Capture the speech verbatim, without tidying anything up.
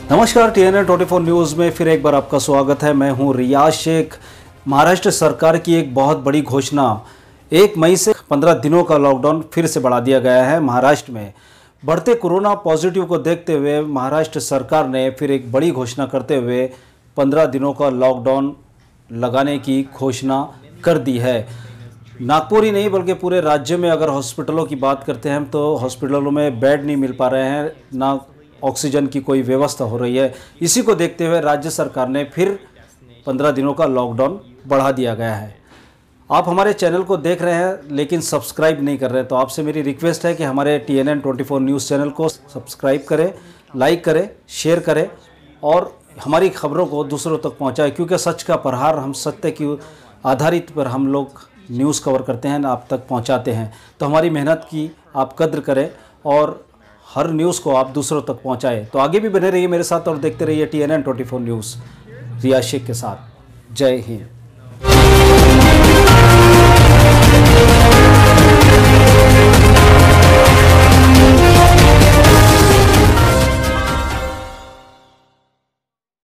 नमस्कार, T N N twenty four news में फिर एक बार आपका स्वागत है। मैं हूं रियाज शेख। महाराष्ट्र सरकार की एक बहुत बड़ी घोषणा, एक मई से पंद्रह दिनों का लॉकडाउन फिर से बढ़ा दिया गया है। महाराष्ट्र में बढ़ते कोरोना पॉजिटिव को देखते हुए महाराष्ट्र सरकार ने फिर एक बड़ी घोषणा करते हुए पंद्रह दिनों का लॉकडाउन लगाने की घोषणा कर दी है। नागपुर ही नहीं बल्कि पूरे राज्य में अगर हॉस्पिटलों की बात करते हैं तो हॉस्पिटलों में बेड नहीं मिल पा रहे हैं, ना ऑक्सीजन की कोई व्यवस्था हो रही है। इसी को देखते हुए राज्य सरकार ने फिर पंद्रह दिनों का लॉकडाउन बढ़ा दिया गया है। आप हमारे चैनल को देख रहे हैं लेकिन सब्सक्राइब नहीं कर रहे, तो आपसे मेरी रिक्वेस्ट है कि हमारे T N N twenty four news channel को सब्सक्राइब करें, लाइक करें, शेयर करें और हमारी खबरों को दूसरों तक पहुंचाएं, क्योंकि सच का प्रहार, हम सत्य की आधारित पर हम लोग न्यूज़ कवर करते हैं, आप तक पहुंचाते हैं। तो हमारी मेहनत की आप कद्र करें और हर न्यूज़ को आप दूसरों तक पहुंचाएं। तो आगे भी बने रहिए मेरे साथ और देखते रहिए T N N twenty four news Riyaz Shaikh के साथ। जय हिंद।